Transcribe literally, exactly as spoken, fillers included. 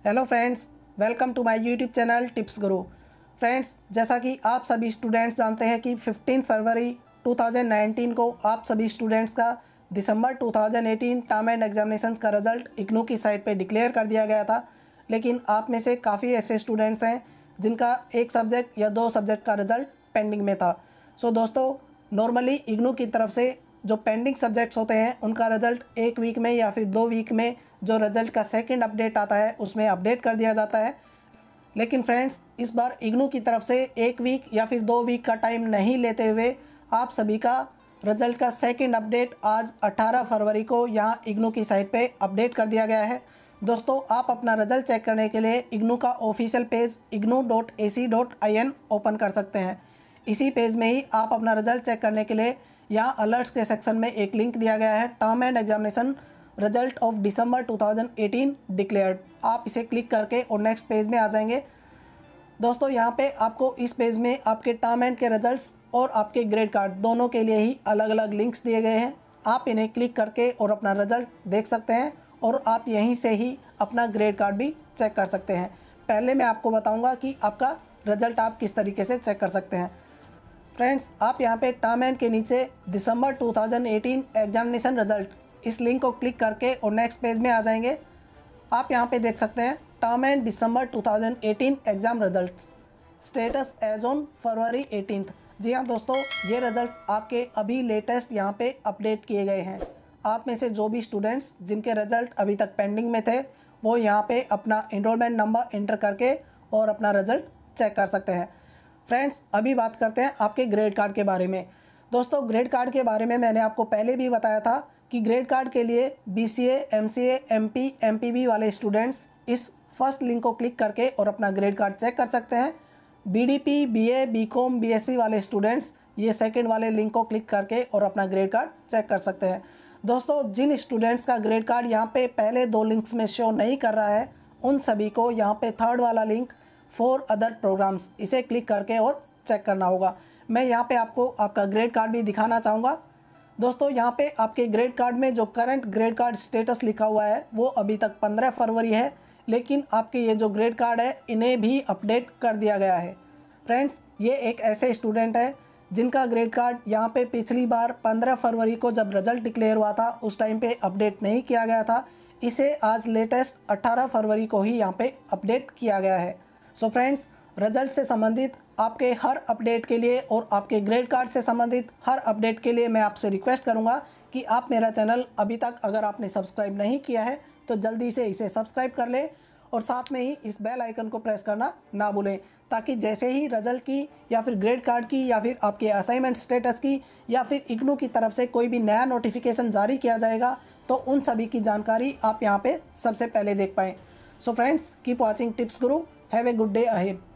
Hello friends, welcome to my YouTube channel tips guru. Friends, जैसा कि आप सभी स्टूडेंट्स जानते हैं कि पंद्रह फरवरी दो हज़ार उन्नीस को आप सभी स्टूडेंट्स का दिसंबर दो हज़ार अठारह टर्म एंड एग्जामिनेशंस का रिजल्ट इग्नू की साइट पे डिक्लेयर कर दिया गया था। लेकिन आप में से काफ़ी ऐसे स्टूडेंट्स हैं जिनका एक सब्जेक्ट या दो सब्जेक्ट का रिजल्ट पेंडिंग में था। सो दोस्तों, नॉर्मली इग्नू की तरफ से जो पेंडिंग सब्जेक्ट्स होते हैं उनका रिजल्ट एक वीक में या फिर दो वीक में जो रिजल्ट का सेकंड अपडेट आता है उसमें अपडेट कर दिया जाता है। लेकिन फ्रेंड्स, इस बार इग्नू की तरफ से एक वीक या फिर दो वीक का टाइम नहीं लेते हुए आप सभी का रिजल्ट का सेकंड अपडेट आज अठारह फरवरी को यहाँ इग्नू की साइट पे अपडेट कर दिया गया है। दोस्तों, आप अपना रिजल्ट चेक करने के लिए इग्नू का official page IGNOU dot A C dot I N open कर सकते हैं। इसी पेज में ही आप अपना रिजल्ट चेक करने के लिए यहाँ अलर्ट्स के सेक्शन में एक लिंक दिया गया है, term end examination result of दिसंबर दो हज़ार अठारह डिक्लेयर्ड। आप इसे क्लिक करके और नेक्स्ट पेज में आ जाएंगे। दोस्तों, यहाँ पे आपको इस पेज में आपके टर्म एंड के रिजल्ट्स और आपके ग्रेड कार्ड दोनों के लिए ही अलग अलग लिंक्स दिए गए हैं। आप इन्हें क्लिक करके और अपना रिजल्ट देख सकते हैं और आप यहीं से ही अपना ग्रेड कार्ड भी चेक कर सकते हैं। पहले मैं आपको बताऊँगा कि आपका रिजल्ट आप किस तरीके से चेक कर सकते हैं। फ्रेंड्स, आप यहाँ पे टर्म एंड के नीचे दिसंबर दो हज़ार अठारह एग्जामिनेशन रिजल्ट इस लिंक को क्लिक करके और नेक्स्ट पेज में आ जाएंगे। आप यहाँ पे देख सकते हैं टर्म एंड दिसंबर दो हज़ार अठारह exam result status as on फरवरी अठारह। जी हाँ दोस्तों, ये रिजल्ट्स आपके अभी लेटेस्ट यहाँ पे अपडेट किए गए हैं। आप में से जो भी स्टूडेंट्स जिनके रिजल्ट अभी तक पेंडिंग में थे वो यहाँ पे अपना एनरोलमेंट नंबर एंटर करके और अपना रिजल्ट चेक कर सकते हैं। फ्रेंड्स, अभी बात करते हैं आपके ग्रेड कार्ड के बारे में। दोस्तों, ग्रेड कार्ड के बारे में मैंने आपको पहले भी बताया था कि ग्रेड कार्ड के लिए B C A, M C A, M P, M P B वाले स्टूडेंट्स इस फर्स्ट लिंक को क्लिक करके और अपना ग्रेड कार्ड चेक कर सकते हैं। B D P, B A, B com, B S C वाले स्टूडेंट्स ये सेकंड वाले लिंक को क्लिक करके और अपना ग्रेड कार्ड चेक कर सकते हैं। दोस्तों, जिन स्टूडेंट्स का ग्रेड कार्ड यहाँ पे पहले दो लिंक्स में शो नहीं कर रहा है उन सभी को यहाँ पे थर्ड वाला लिंक फॉर अदर प्रोग्राम्स इसे क्लिक करके और चेक करना होगा। मैं यहाँ पे आपको आपका ग्रेड कार्ड भी दिखाना चाहूँगा। दोस्तों, यहाँ पे आपके ग्रेड कार्ड में जो करंट ग्रेड कार्ड स्टेटस लिखा हुआ है वो अभी तक पंद्रह फरवरी है, लेकिन आपके ये जो ग्रेड कार्ड है इन्हें भी अपडेट कर दिया गया है। फ्रेंड्स, ये एक ऐसे स्टूडेंट है जिनका ग्रेड कार्ड यहाँ पे पिछली बार पंद्रह फरवरी को जब रिजल्ट डिक्लेयर हुआ था उस टाइम पे अपडेट नहीं किया गया था। इसे आज लेटेस्ट अट्ठारह फरवरी को ही यहाँ पे अपडेट किया गया है। सो फ्रेंड्स, रिजल्ट से संबंधित आपके हर अपडेट के लिए और आपके ग्रेड कार्ड से संबंधित हर अपडेट के लिए मैं आपसे रिक्वेस्ट करूंगा कि आप मेरा चैनल अभी तक अगर आपने सब्सक्राइब नहीं किया है तो जल्दी से इसे सब्सक्राइब कर लें और साथ में ही इस बेल आइकन को प्रेस करना ना भूलें, ताकि जैसे ही रिजल्ट की या फिर ग्रेड कार्ड की या फिर आपके असाइनमेंट स्टेटस की या फिर इग्नू की तरफ से कोई भी नया नोटिफिकेशन जारी किया जाएगा तो उन सभी की जानकारी आप यहाँ पर सबसे पहले देख पाएँ। So friends, keep watching tips guru. Have a good day ahead.